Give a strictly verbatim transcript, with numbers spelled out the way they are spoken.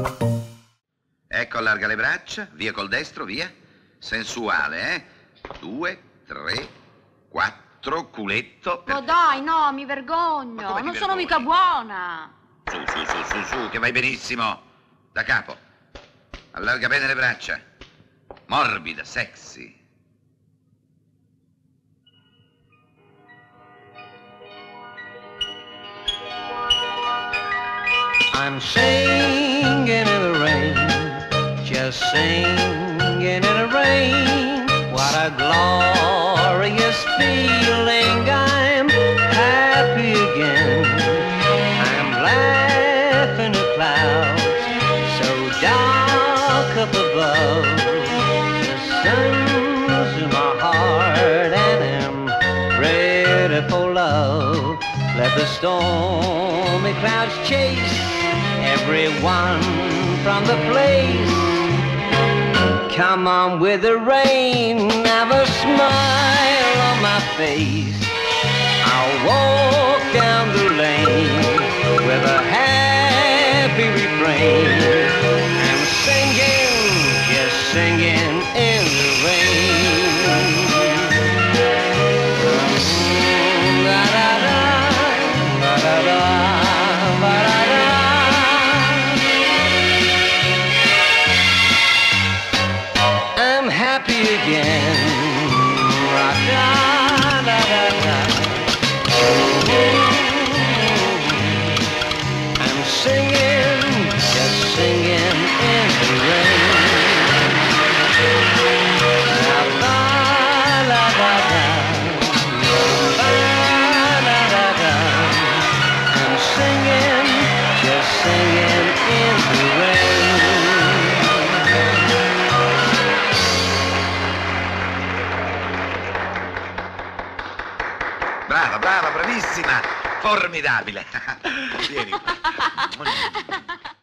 Ecco, allarga le braccia, via col destro, via. Sensuale, eh? Due, tre, quattro, culetto. Per... Oh dai, no, mi vergogno, non sono mica buona. Su, su, su, su, su, che vai benissimo. Da capo. Allarga bene le braccia. Morbida, sexy. I'm singing in the rain, just singing in the rain. What a glorious feeling, I'm happy again. I'm laughing at clouds so dark up above. The sun's in my heart and I'm ready for love. Let the stormy clouds chase everyone from the place. Come on with the rain, have a smile on my face. I'll walk down the lane with a happy refrain. I'm singing, just singing in the rain. Da-da-da, da-da-da, ba-da-da. Happy again. Ra-da-da-da-da. I'm singing, just singing in the rain. La-ba-la-da-da. La-ba-la-da-da. I'm singing, just singing in the rain. Brava, brava, bravissima, formidabile. Vieni.